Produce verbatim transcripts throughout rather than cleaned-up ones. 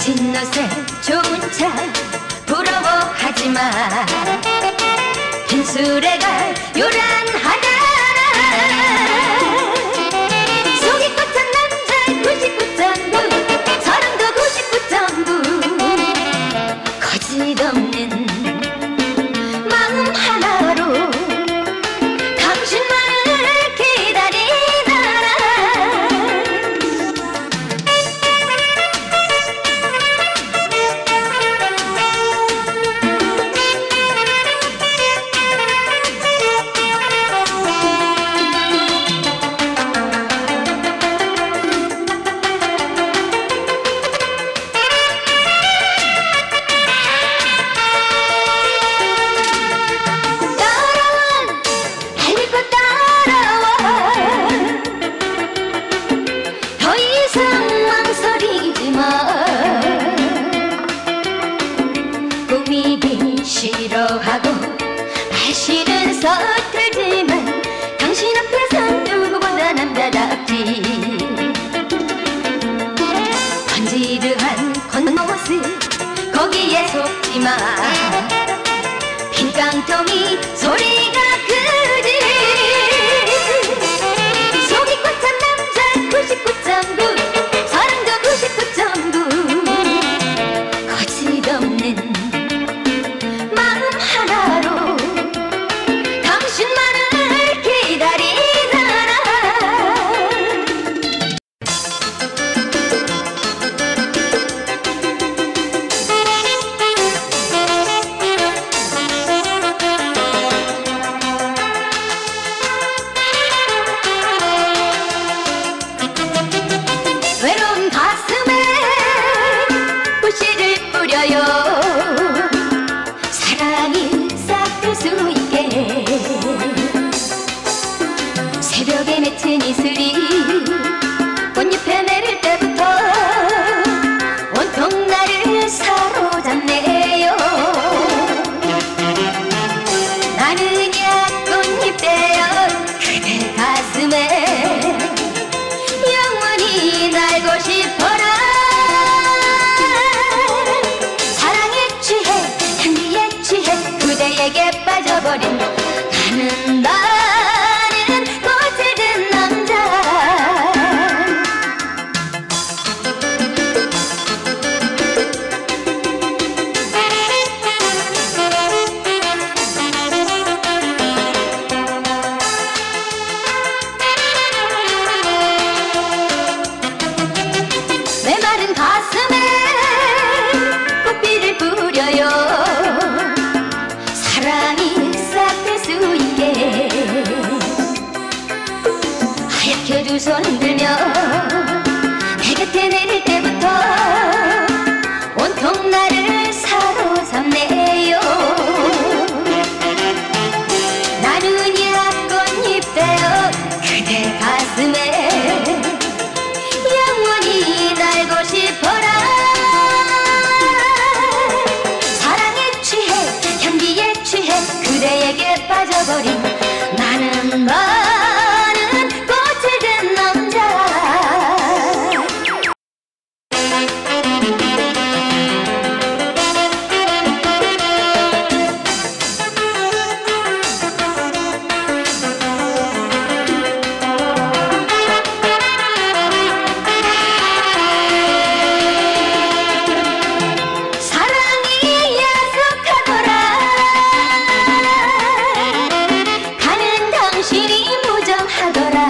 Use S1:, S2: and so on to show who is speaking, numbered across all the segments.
S1: 멋진 옷에 좋은 차 부러워하지마. 빈수레가 요란하다. 속이 꽉찬 남자 구십구 점 구, 사랑도 구십구 점 구. 거짓없는 마음 하나로 당신만을 기다리다라. 꾸미긴 싫어하고 발실은 서툴지만 당신 앞에선 누구보다 남자답지. 번지르한 겉모습 거기에 속지마. 빈 깡통이 소리가 크지. 속이 꽉 찬 남자 구십구 점 구, 사랑도 구십구 점 구. 거짓없는 마음 하나로 당신만을 기다리다라. 외로운 가슴에 꽃씨를 뿌려요. 사랑이 싹들 수 있게. 새벽에 맺힌 이슬이 꽃잎에 내릴 때부터 온통 나를 사로잡네요. 나는야 꽃잎 되어 그대 가슴에 영원히 날고 싶어라. 사랑에 취해 향기에 취해 그대에게 빠져버린 나는 나는 꽃을 든 남자. 메마른 가슴에 꽃비를 뿌려요. 사랑이 싹들 수 있게. 하얗게 두 손 들며 내 곁에 내릴 때부터 온통 나를 사로잡네요. 나는야 꽃잎 되어 그대 가슴에 영원히 날고 싶어라. 사랑에 취해 향기에 취해 그대에게 빠져버린 나는 나는 꽃을 든 남자. 사랑이 약속하더라. 가는 당신이 무정하더라.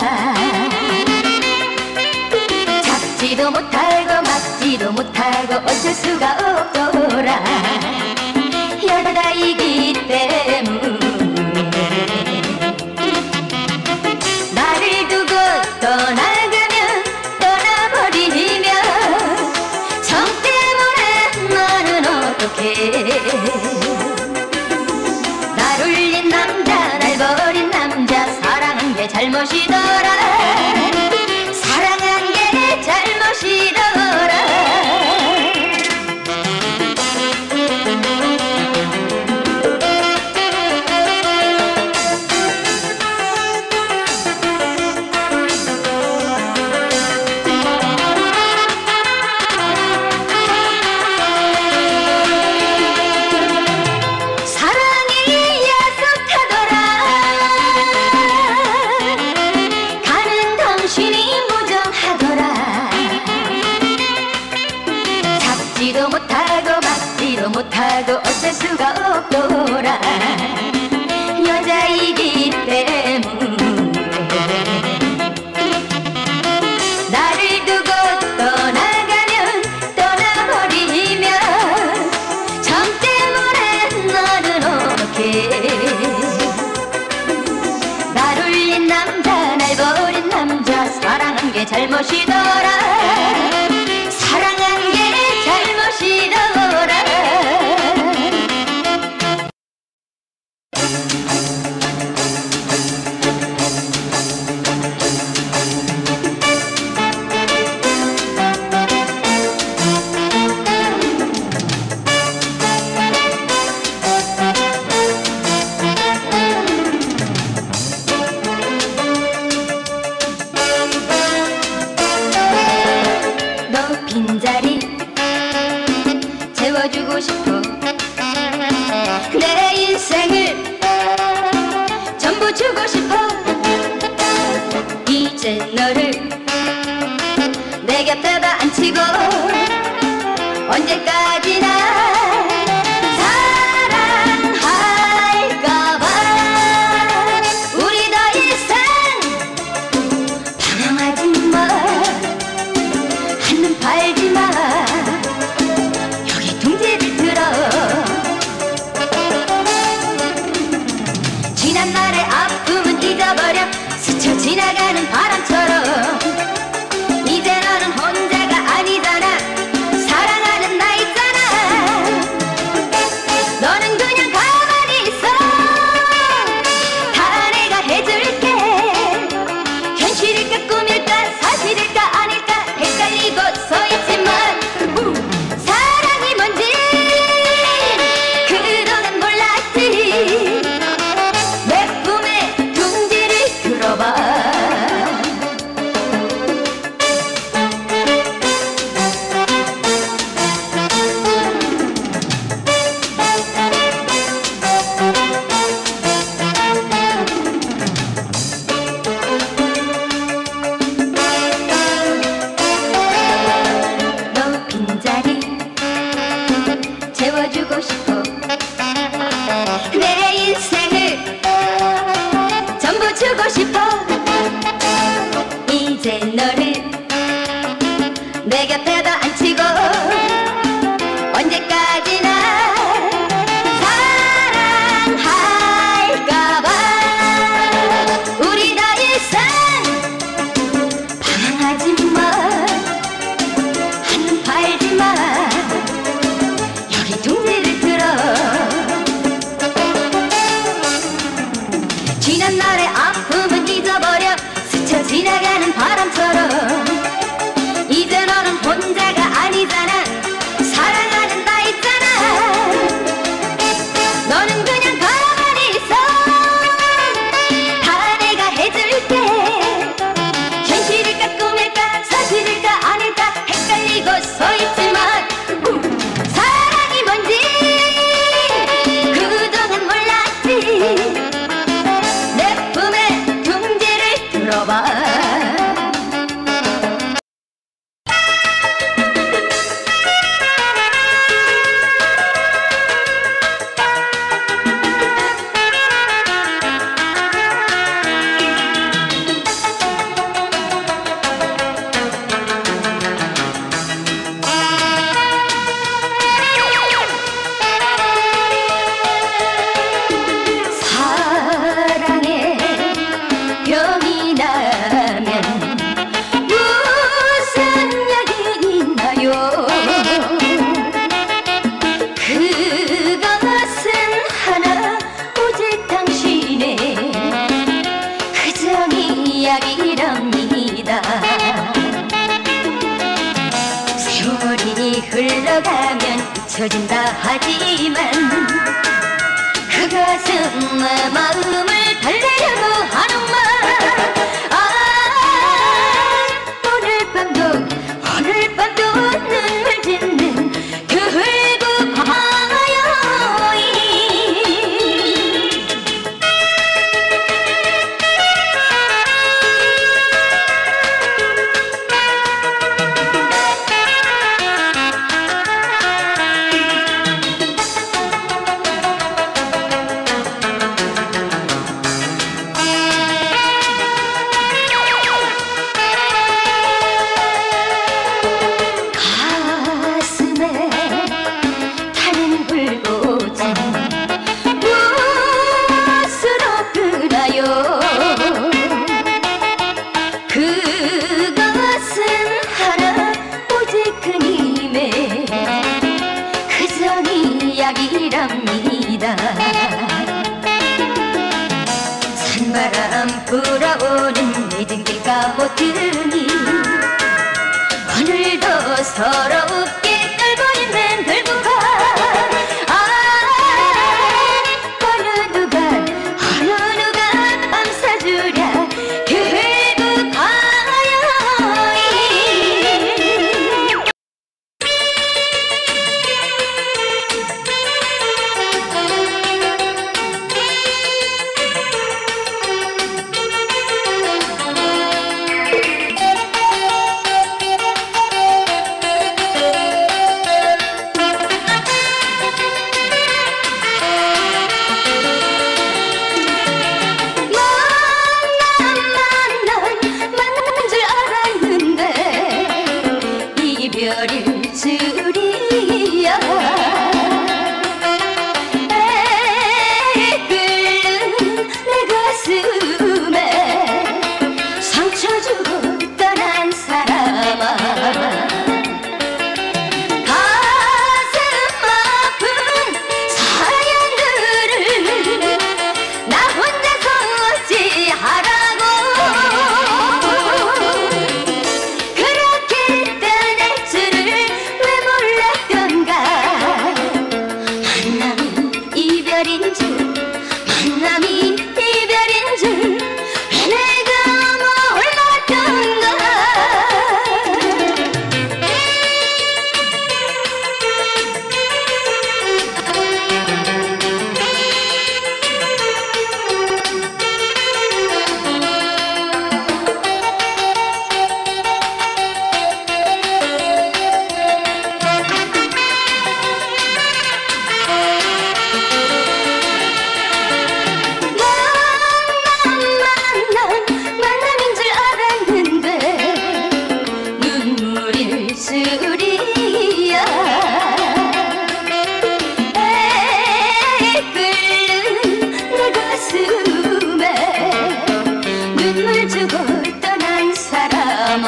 S1: 잡지도 못하고 막지도 못하고 어쩔 수가 없더라. 여자이기 때문에 나를 두고 떠나가면 떠나버리면 정 때문에 나는 어떡해. 날 울린 남자 날 버린 남자 사랑한 게 잘못이더라. 사랑한 게 잘못이더라. 보지도 못하고 막지도 못하고 어쩔 수가 없더라. 여자이기 때문에 나를 두고 떠나가면 떠나버리면 정 때문에 너는 어떻게 날 울린 남자 날 버린 남자 사랑한 게 잘못이더라. 사랑한 게 잘못이더라. 너 빈자리 채워주고 싶어. 내 인생을 전부 주고 싶어. 이제 너를 내 곁에다 앉히고 언제까지나 사랑할까봐 우리 더 이상 방황하지마. 한눈 팔지마. 여기 둥지를 들어. 지난 날의 아픔은 잊어버려. 스쳐 지나가는 바람처럼 이제 너는 혼자가 아니잖아. 사랑하는 나 있잖아. 너는 그냥 가만히 있어. 다 내가 해줄게. 현실일까 꿈일까 사실일까 아닐까 헷갈리고 서있지만 사랑이 뭔지 그동안 몰랐지. 내 꿈에 둥지를 들어봐. 너 빈자리 채워주고 싶어. 내 인생을 전부 주고 싶어. 이제 너를 내 곁에다 앉히고 언제까지나 사랑할까봐 우리 더 이상 방황하지마. 한눈 팔지마. 여기 둥지를 들어. 지난 날의 아픔은 잊어버려. 스쳐 지나가는 바람처럼 이제 너는 혼자가 아니잖아. 사랑하는 나 있잖아. 너는 그냥 가만히 있어. 다 내가 해줄게. 현실일까 꿈일까 사실일까 아닐까 헷갈리고 서있지만 사랑이 뭔지 그동안 몰랐지. 내 품에 둥지를 들어봐. 사랑에 병이 나면 무슨 약이 있나요? 그것은 하나 오직 당신의 그정 이야기랍니다. 세월이 흘러가면 잊혀진다 하지만 그것은 내 마음을 달래려고 하는 말. 아, 오늘 밤도 오늘 밤도 눈물 짓는 그 흙고 과여이. 날이랍니다. 찬바람 불어오는 늦은 길 까보더니 오늘도 서럽게 끌고 있는 들고 가. 아, 어느 누가 어느 누가 감싸주랴 들고 가요. 이별일 줄이야. 애끓는 내 가슴에 상처 주고 떠난 사람아, 가슴 아픈 사연들을 나 혼자서 어찌하라고. 이별인 줄, 만남이 이별인 줄 내가 몰랐던가. 줄이야. 애끓는 내 가슴에 눈물 주고 떠난 사람아,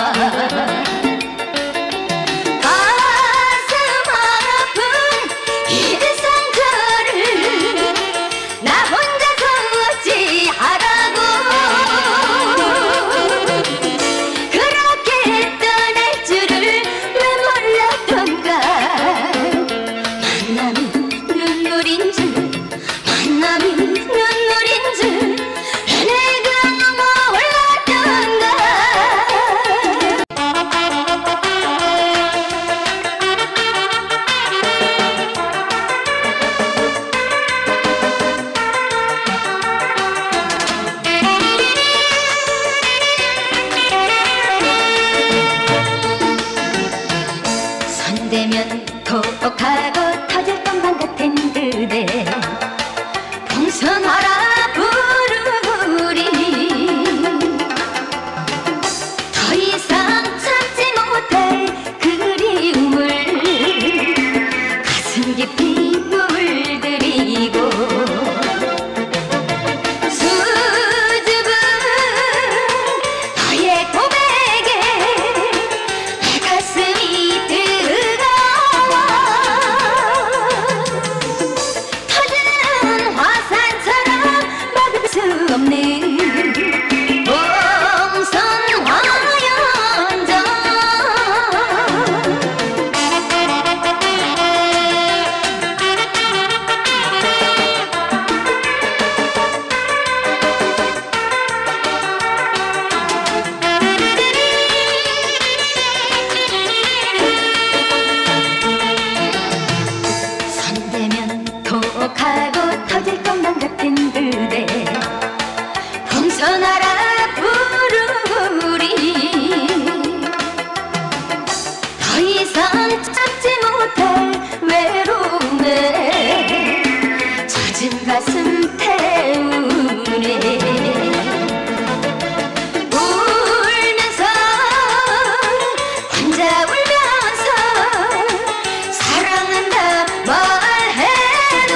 S1: 가슴 아픈 이 상처를 나 혼자서 어찌하라고. 그렇게 떠날 줄을 만남이 눈물인 줄, 만남이 눈물인 줄 내가 몰랐던가. 손대면 톡톡하고 터질 것만 같은 그대 풍성하라 부르리. 더 이상 참지 못할 그리움을 가슴 깊이 물들이고 수줍은 너의 고백에 내 가슴이 없는 봉선화연장. 손대면 톡하고 터질 것만 같은 그대 풍선하라 부르리. 더 이상 참지 못할 외로움에 젖은 가슴 태우네. 울면서 혼자 울면서 사랑한다 말해도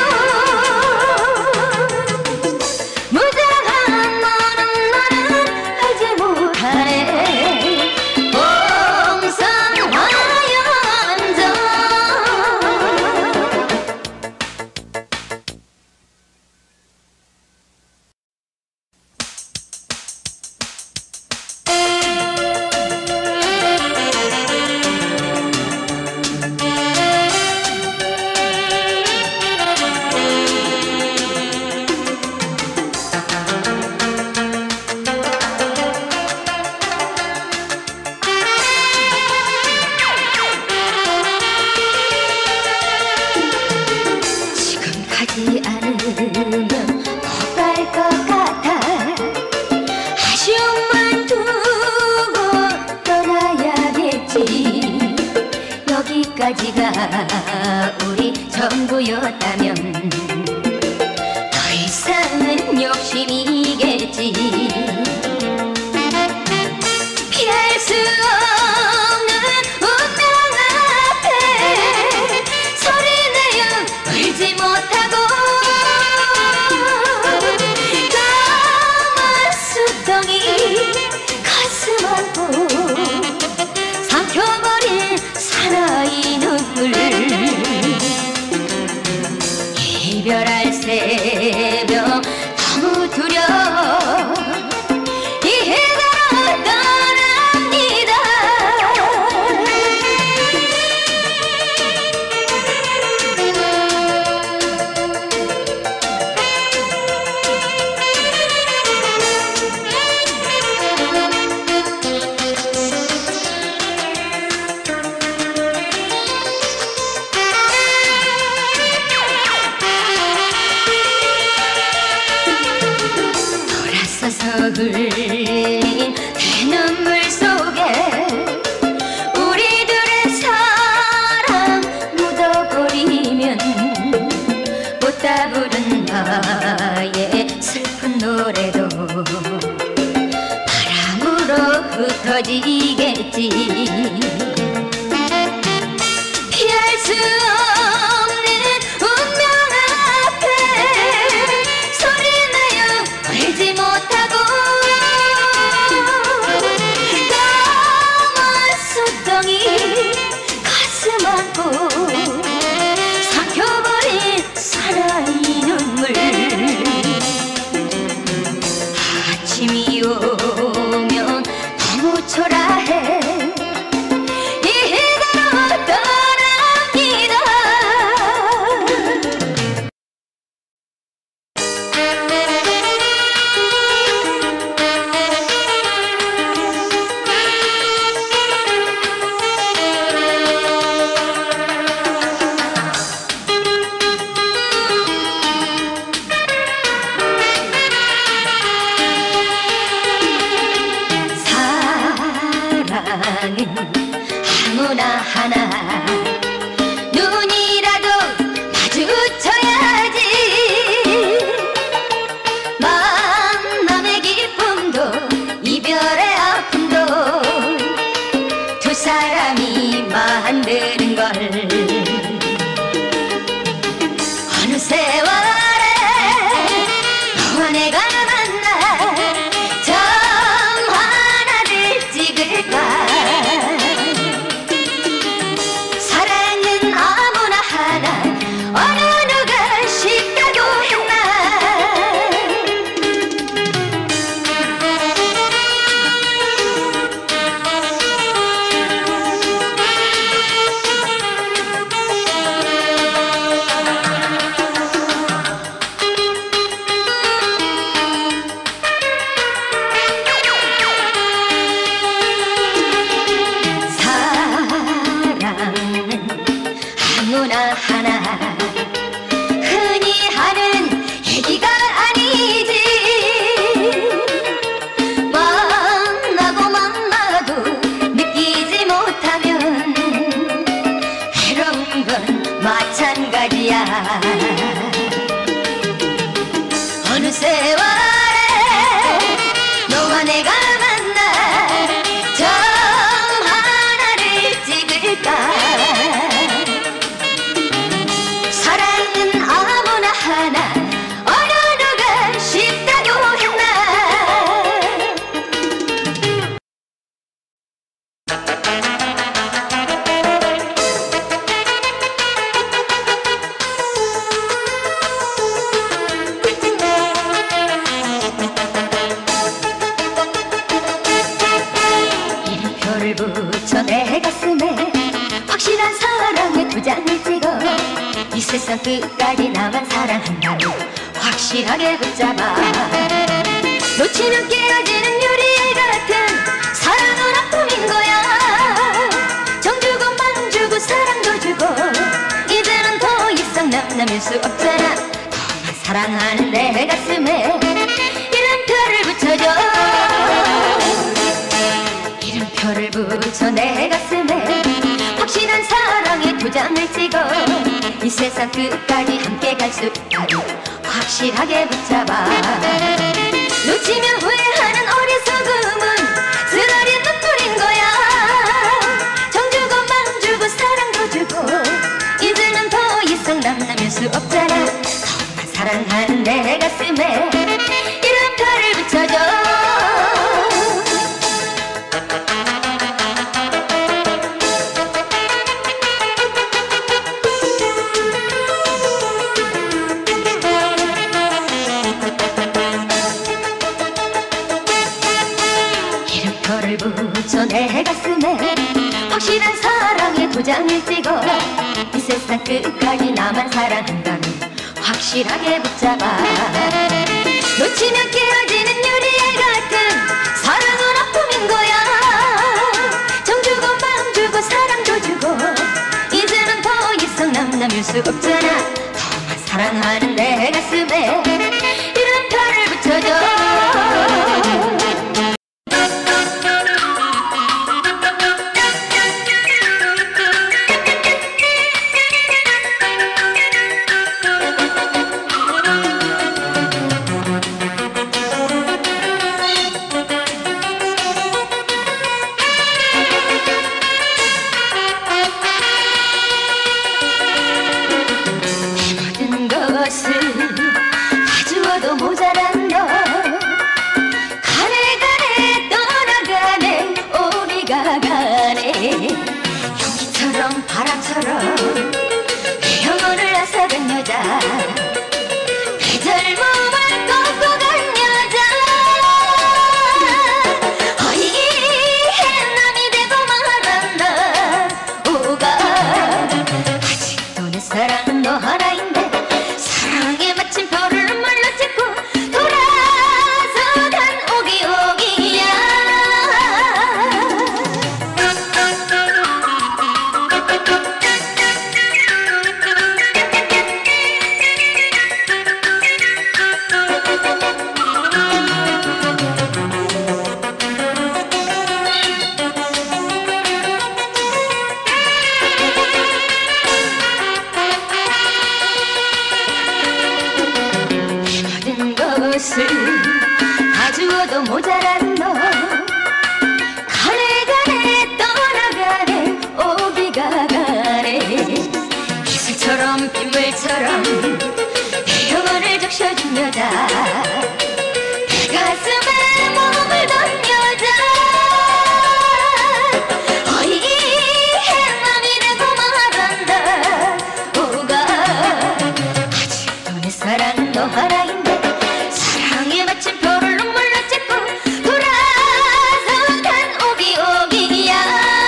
S1: 무정한 너는 나는 알지 못하네. 봉선화연장. 마음까지가 우리 전부였다면 더 이상은 욕심이겠지. 피할 수 없는 운명 앞에 소리내어 울지 못하고 까만 수덩이 가슴하고 삼켜버린 사나이 눈물. 이별할 새벽 너무 두려워 이해가 떠납니다. 흘린 대눈물 속에 우리들의 사랑 묻어버리면 못다 부른 나의 슬픈 노래도 바람으로 흩어지겠지. 피할 수 없는 운명 앞에 소리내어 울지 못하고 가슴하고 삼켜버린 사나이 눈물. 아침이 오면 너무 초라해 이대로 떠납니다. 아무나 하나 눈이라도 마주쳐야지. 만남의 기쁨도 이별의 아픔도 두 사람이 만드는 걸. 어느 세월에 너와 내가 만나 점 하나를 찍을까. 아무나 하나 흔히 하는 얘기가 아니지. 만나고 만나도 느끼지 못하면 외로운 건 마찬가지야. 어느 세월에 너와 내가 만나 점 하나를 찍을까. 붙여 내 가슴에 확실한 사랑의 두 장을 찍어 이 세상 끝까지 나만 사랑한다고 확실하게 붙잡아. 놓치면 깨어지는 유리 같은 사랑은 아픔인 거야. 정 주고 맘 주고 사랑도 주고 이제는 더 이상 남남일 수 없잖아. 너만 사랑하는 내 가슴에 이름표를 붙여줘. 이름표를 붙여 내 가슴에 확실한 사랑의 도장을 찍어 이 세상 끝까지 함께 갈 수 있다고 확실하게 붙잡아. 놓치면 후회하는 어리석음은 쓰라린 눈물인 거야. 정주고 맘주고 사랑도 주고 이제는 더 이상 남남일 수 없잖아. 너만 사랑하는 내 가슴에 이름표를 붙여줘. 이름표를 붙여 내 가슴에 확실한 사랑의 도장을 찍어 이 세상 끝까지 나만 사랑한다는 확실하게 붙잡아. 놓치면 깨어지는 유리알 같은 사랑은 아픔인 거야. 정주고 맘주고 사랑도 주고 이제는 더 이상 남남일 수 없잖아. 너만 사랑하는 내 가슴에 이름표를 붙여줘. 가져와도 모자란 너 가네 가네 떠나가네 우리가 가네. 용기처럼 바람처럼 내 영혼을 앗아간 여자 내 젊음을 꺾고 간 여자. 어이해 남이 되고 말았나 오가 아직도 내 사랑은 너 하나인데 사랑에 마침표를 눌러 찍고 돌아서 간 오기 오기야. 것을 다 주어도 모자란 너 가네 가네 떠나가네 오기가 가네. 이슬처럼 빗물처럼 내 영혼을 적셔준 여자 내 가슴에 몸을 던 여자. 어이해 맘이 되고 말한다 오가 아직도 내 사랑은 너 하나인데 사랑에 마침표를 눈물로 찍고 돌아서 간 오기 오기야.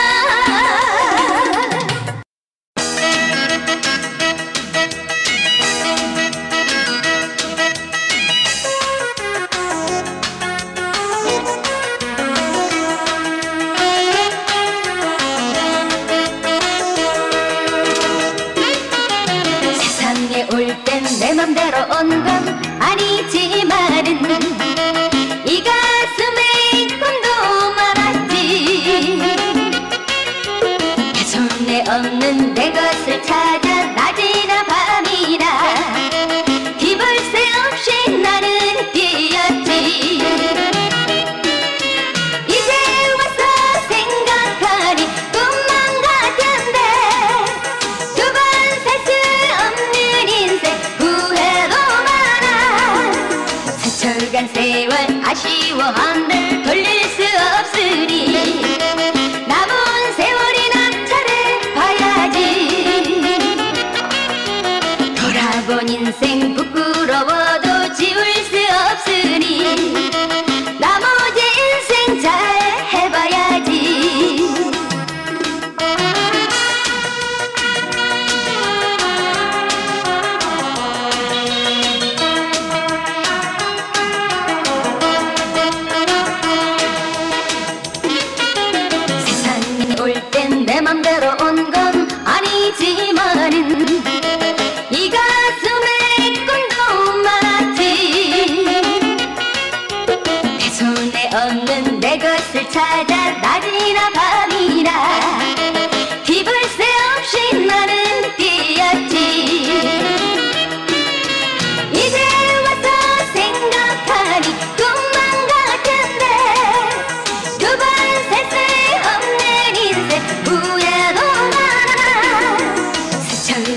S1: 세상에 올 땐 내 맘대로 온 건 아니지만은 이 가슴에 꿈도 많았지. 내 손에 없는 내 것을 찾아 낮이나 밤이나 기쁠 새 없이 나는 뛰었지. 이제 와서 생각하니 꿈만 같은데 두 번 살 수 없는 인생 후회도 스쳐간 세월 아쉬워한들 돌릴 수 없으니 남은 세월이나 잘해봐야지. 돌아본 인생 부끄러워도 지울 수 없으니 나머지 인생 잘해봐야지.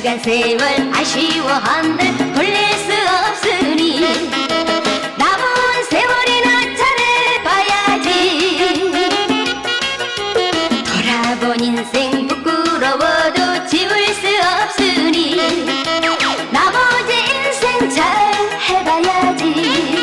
S1: 지나간 세월 아쉬워한들 돌릴 수 없으니 남은 세월이나 잘해봐야지. 돌아본 인생 부끄러워도 지울 수 없으니 나머지 인생 잘 해봐야지.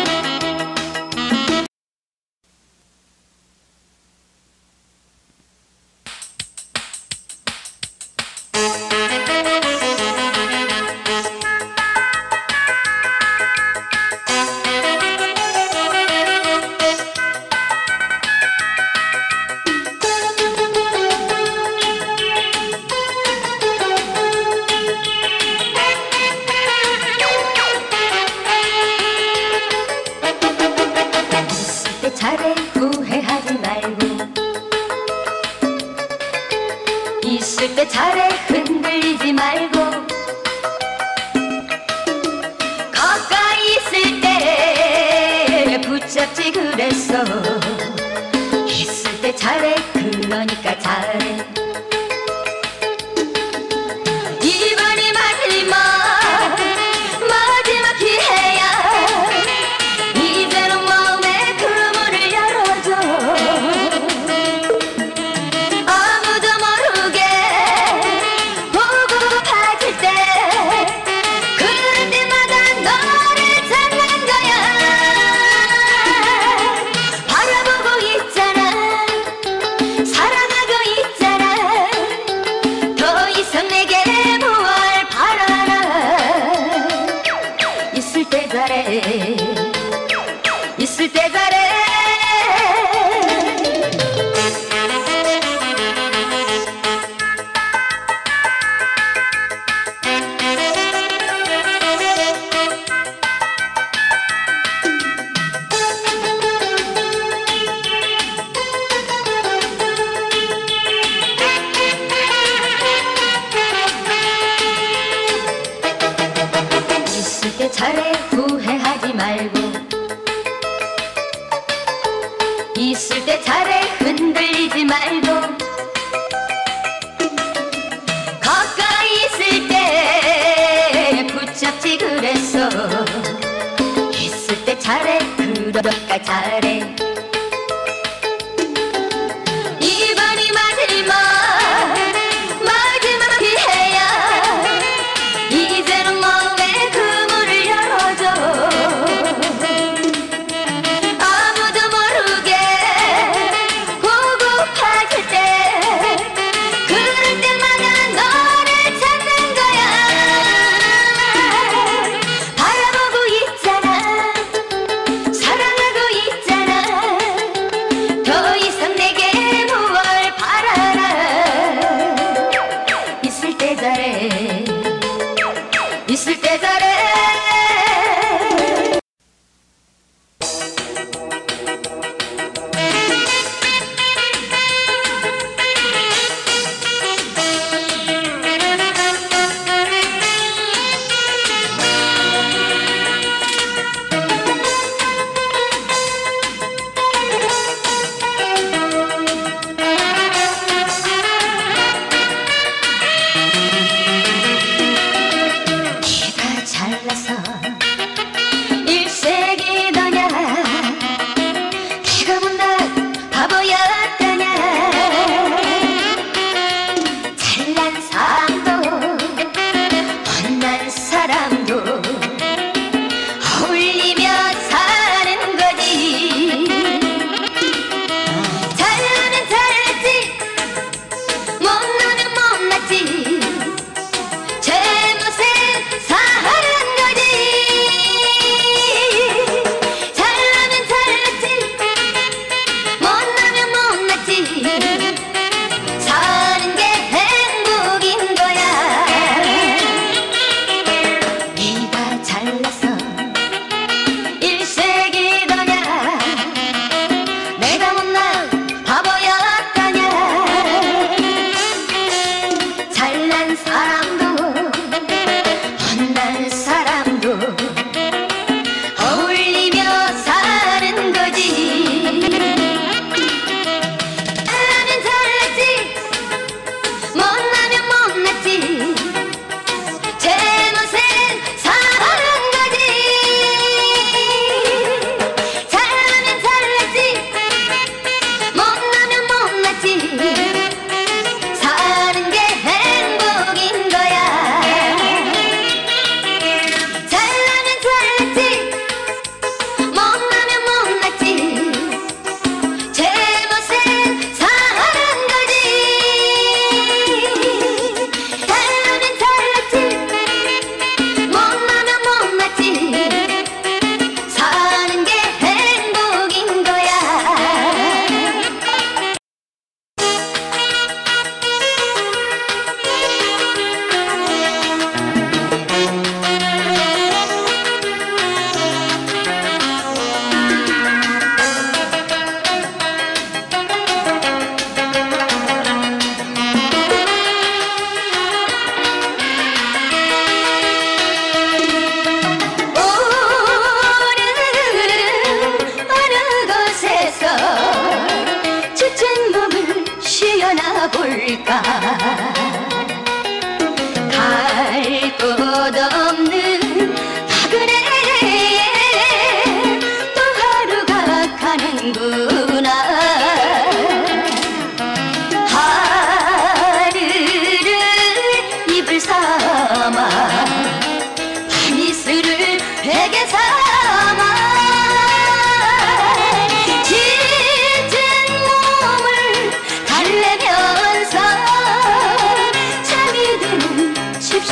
S1: 잘해 후회하지 말고 있을 때 잘해 흔들리지 말고 가까이 있을 때 붙잡지 그랬어. 있을 때 잘해 그러니까 잘해. 이번이 마지막 마지막 기회야. 이제는 마음에 그물을 열어줘. 아무도 모르게 보고 파질 때 그럴 때마다 너를 찾는 거야. 바라보고 있잖아. 사랑하고 있잖아. 더 이상 내게 무얼 바라나. 있을 때 잘해. 있을 때 잘해. 있을 때 잘해 후회하지 말고 있을 때 잘해 흔들리지 말고 가까이 있을 때 붙잡지 그랬어. 있을 때 잘해 그러니까 잘해. 이번이 마지막 마지막 기회야. 이제는 마음에 그물을 열어줘. 아무도 모르게 보고 파질 때 그럴 때마다 너를 찾는 거야. 바라보고 있잖아. 사랑하고 있잖아. 더 이상 내게 무얼 바라나. 있을 때 잘해. 있을 때 잘해. 네가 잘나서 일색이 너냐. 내가 못난 바보였다냐. 잘난 사람도 못난 사람도 어울리며 사는 거지. 잘나면 잘났지 못나면 못났지. 제멋에 사는 거지. 잘나면 잘났지 못나면 못났지. 사는 게 행복인 거야. 네가 잘나서 일색이더냐. 내가 못난 바보였다냐. 잘난 사람도 못난 사람도 어울리며 사는 거지. 잘나면 잘났지 못나면 못났지.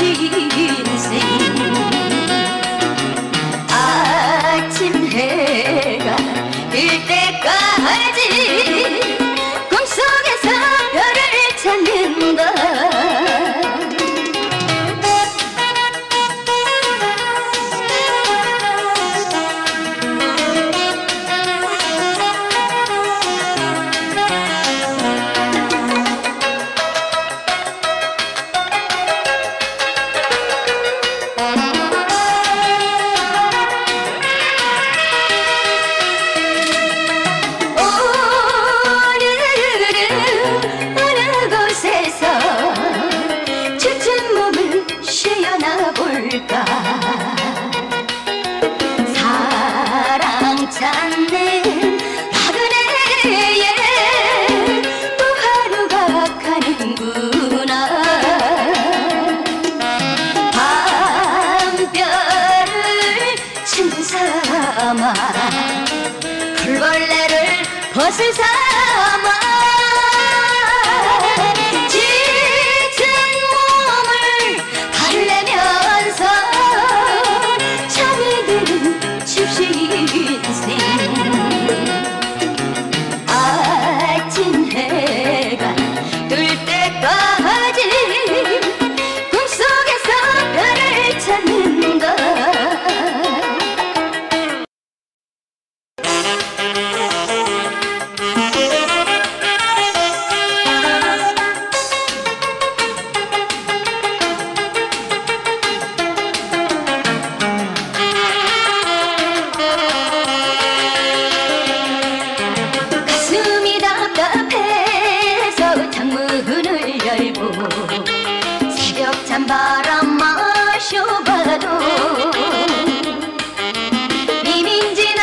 S1: 인생. 아침 해가 뜰 때까지 꿈속에서 별을 찾는다. 사랑 찾는 나그네에 또 하루가 가는구나. 밤별을 친구 삼아 풀벌레를 벗을 삼아 인생. 아침 해가 뜰 때까지 꿈속에서 별을 찾는다. 새벽 찬바람 마셔봐도 님인지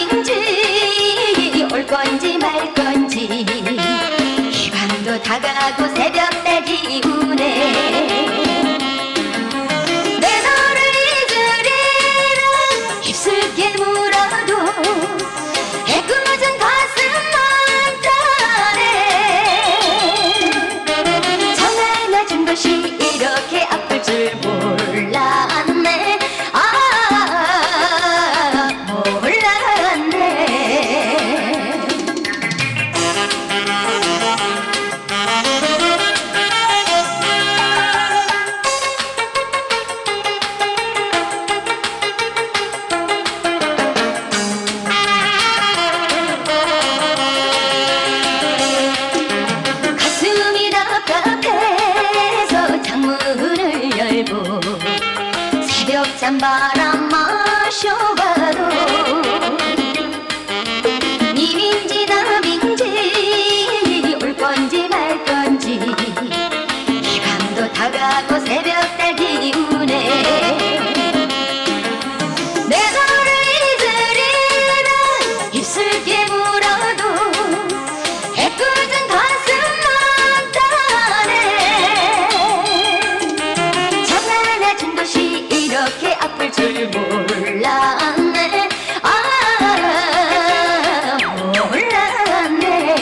S1: 남인지 올 건지 말 건지 이 밤도 다가고 새벽달 기우네. 내 너를 잊으리라 입술 깨물어도 애꿎은 가슴만 것이 이렇게 아플 줄 몰랐네. 아, 몰랐네. 가슴이 답답해 창문을 열고 새벽 찬바람 마셔봐도 님인지 남인지 올 건지 말 건지 이 밤도 다가고 새벽달 기우네. 내 너를 잊으리라 입술 깨물어도 애꿎은 가슴만 이렇게 아플 줄 몰랐네. 아, 몰랐네.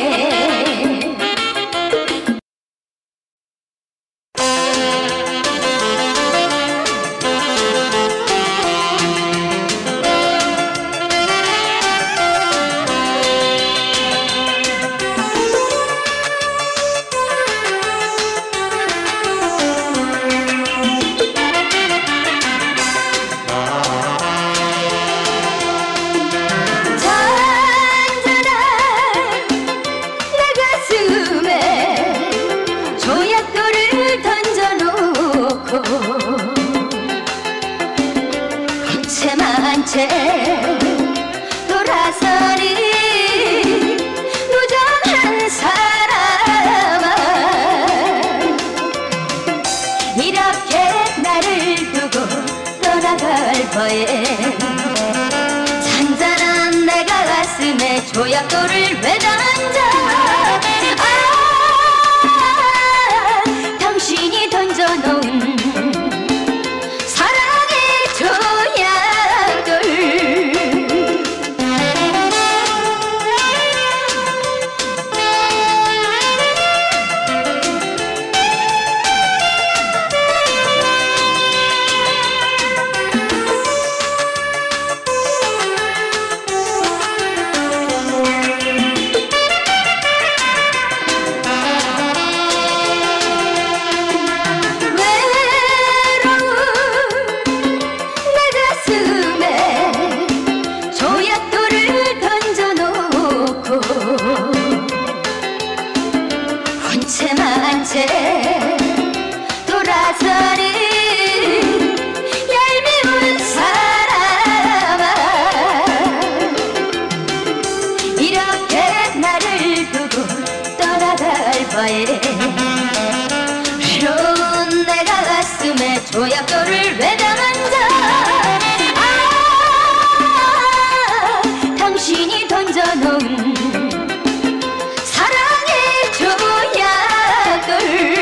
S1: 거체만 채 돌아서니 무정한 사람아 이렇게 나를 두고 떠나갈 거에 잔잔한 내 가슴에 조약돌을 왜 던져. 아, 당신이 던져놓은 마음에 조약돌을 외담한다. 아, 당신이 던져놓은 사랑의 조약돌.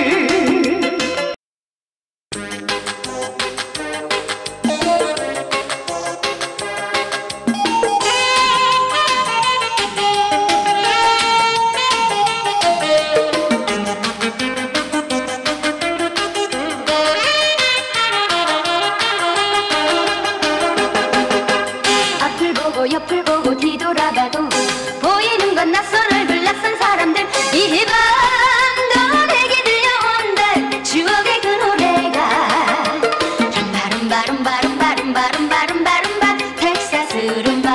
S1: 옆을 보고 뒤돌아봐도 보이는 건 낯선 얼굴 낯선 사람들. 이 밤도 내게 들려온다 추억의 그 노래가. rumba rumba rumba rumba rumba rumba rumba 텍사스 룸바.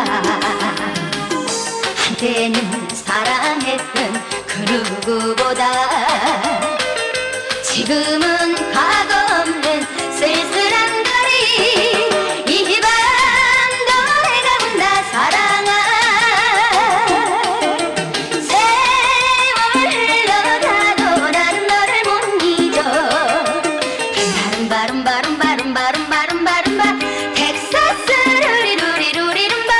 S1: 한때는 사랑했던 그 누구보다 지금은 과거 없는 쓸쓸한 거리. 이 밤도 내가 운다 사랑아. 세월 흘러가도 나는 너를 못 잊어. rumba rumba rumba rumba rumba rumba rumba 텍사스 루리 루리 루리 룸바.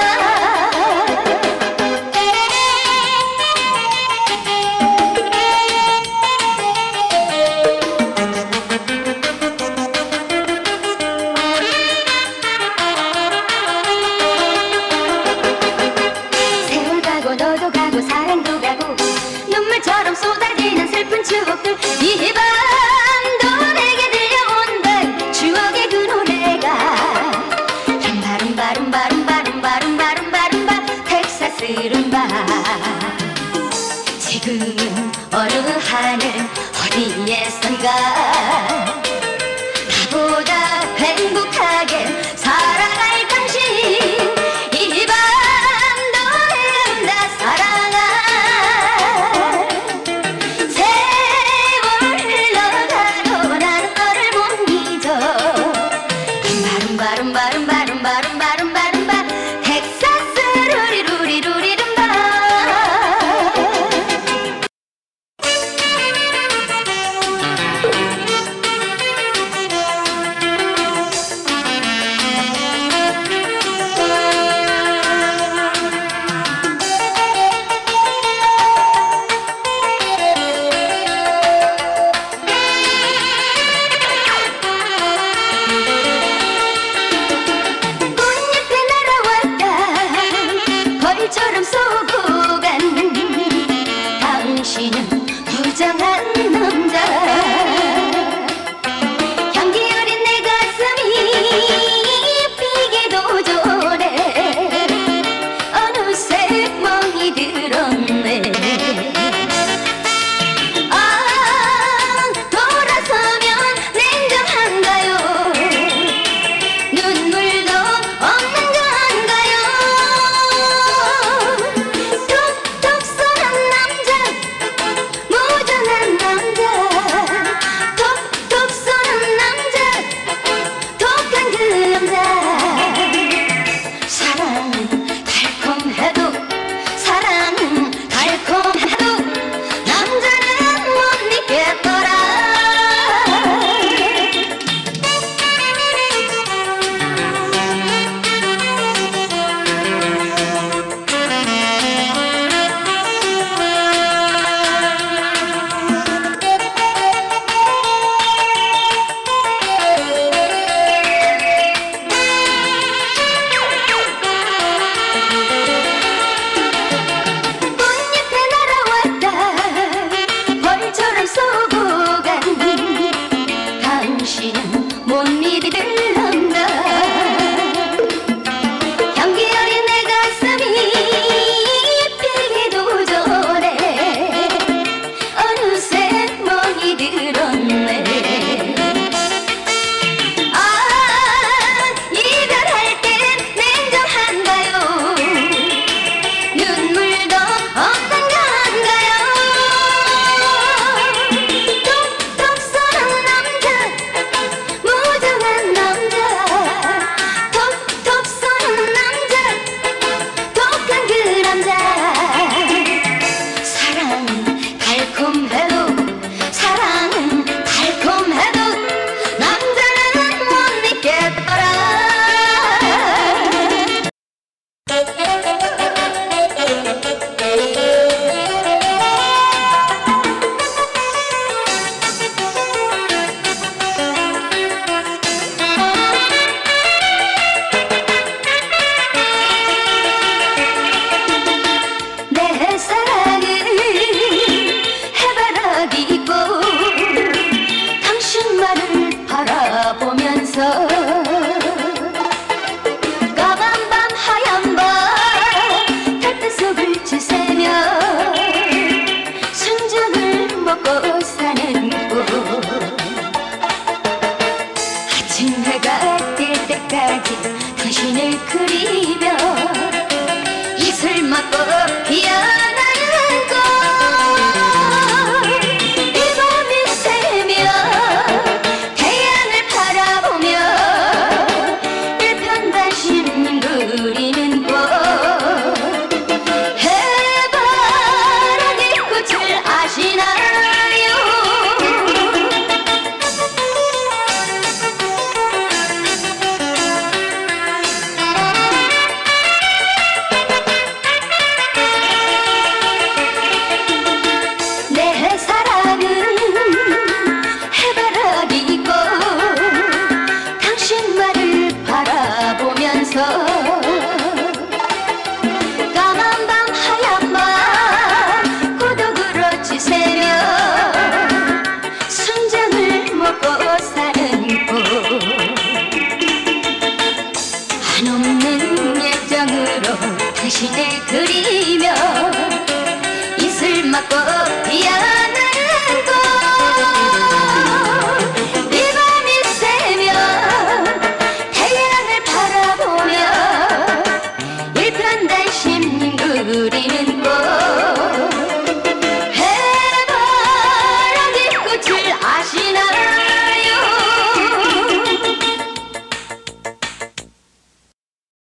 S1: 세월 가고 너도 가고 사랑도 가고 눈물처럼 쏟아지는 슬픈 추억들. 이 밤도 내게 들려온다 추억의 그 노래가. rumba rumba rumba rumba rumba rumba rumba rumba 텍사스 룸바. 지금은 어느 하늘 어디에선가 나보다 행복하게 살아갈 당신. 이 밤도 내가 온다 사랑아. 세월 흘러가도 나는 너를 못 잊어. rumba rumba rumba rumba rumba rumba rumba 텍사스 루리 루리 루리 룸바. 꽃잎에 날아왔다 벌처럼 쏘고 간 당신은 부정한 남자. 향기 어린 내 가슴이 피게도 전에 어느새 멍이 들었네. 아, 돌아서면 냉정한가요? 눈물도 없는 건가요? 톡톡 쏘는 남자 무정한 남자. 톡톡 쏘는 남자 독한 그 남자. 사랑은 달콤해도 사랑은 달콤해도 남자는 못 잊겠더라. 꽃잎에 날아왔다 벌처럼 쏘고 간 당신은 못 믿을 남자. 향기 어린 내 가슴이 피기도 전에 어느새 멍이 들었네. 아, 이별할 땐 냉정한가요? 눈물도 없는 건가요? 톡톡 쏘는 남자 무정한 남자. 바라보며